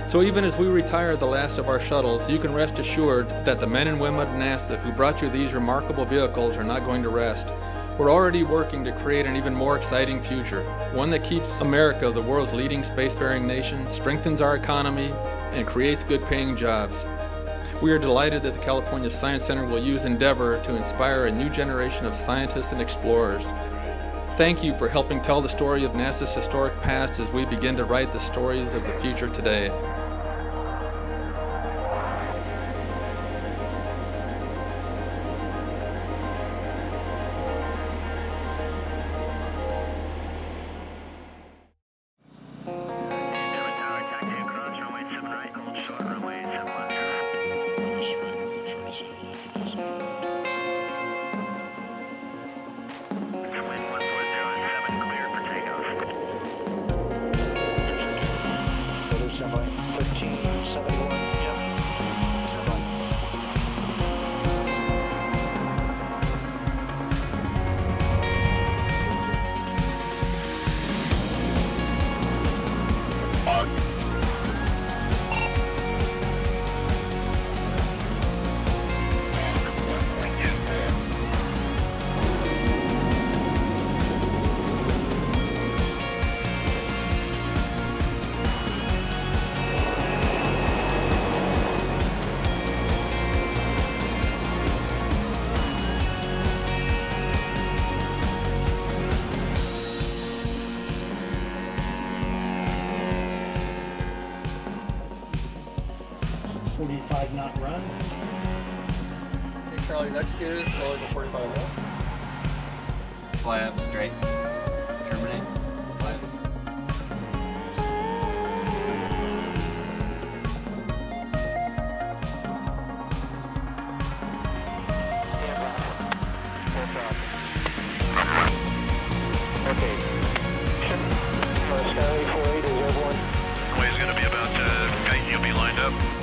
So even as we retire the last of our shuttles, you can rest assured that the men and women of NASA who brought you these remarkable vehicles are not going to rest. We're already working to create an even more exciting future, one that keeps America the world's leading spacefaring nation, strengthens our economy, and creates good-paying jobs. We are delighted that the California Science Center will use Endeavour to inspire a new generation of scientists and explorers. Thank you for helping tell the story of NASA's historic past as we begin to write the stories of the future today. Knot run. Okay, Charlie's executed, slowly to 45 knots. Fly up straight. Terminate. Fly up. Okay. Skyway 48 is airborne. Runway is going to be about, you'll be lined up.